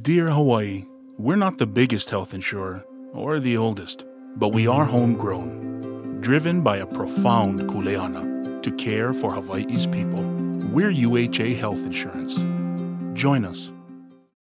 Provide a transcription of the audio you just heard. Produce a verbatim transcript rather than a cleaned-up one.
Dear Hawaii, we're not the biggest health insurer or the oldest, but we are homegrown, driven by a profound Kuleana to care for Hawaii's people. We're U H A Health Insurance. Join us.